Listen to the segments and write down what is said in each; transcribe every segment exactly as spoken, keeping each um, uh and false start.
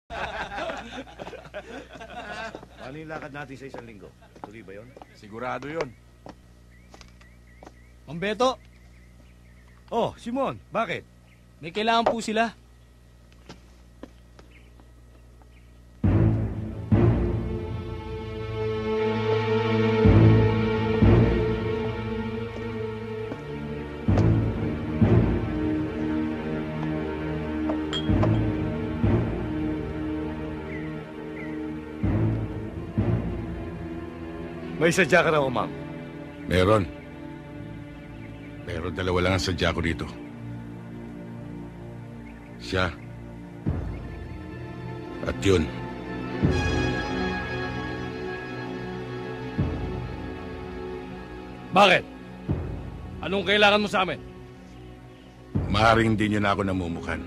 Ano yung lakad natin sa isang linggo? Tuloy ba yun? Sigurado yun. Mang Beto, Oh, Simon, bakit? may kailangan po sila. May sadya ka raw, ma'am. Meron. Pero dalawa lang ang sadya ko dito. Siya. At yun. Bakit? Anong kailangan mo sa amin? Maaaring hindi niyo na ako namumukan.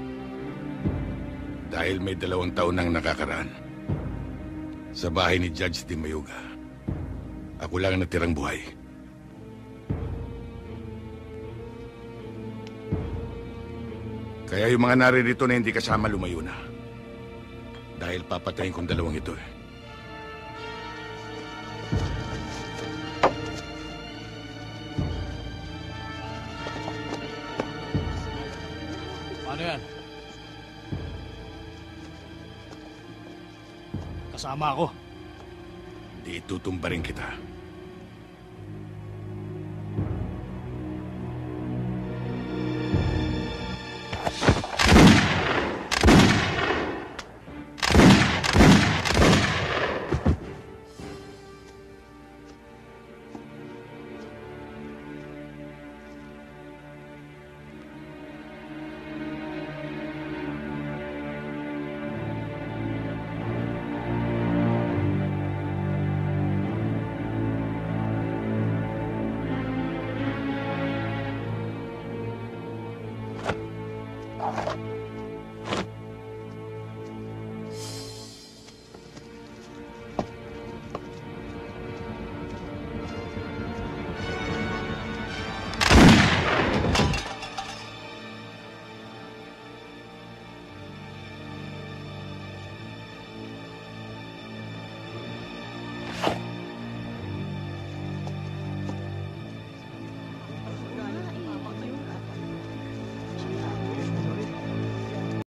Dahil may dalawang taon nang nakakaraan. Sa bahay ni Judge Di Mayuga. Ako lang ang natirang buhay. Kaya yung mga naririto na hindi kasama lumayo na. Dahil papatayin kong dalawang ito eh. Paano yan? Kasama ako. Di itutumba rin kita. Ah.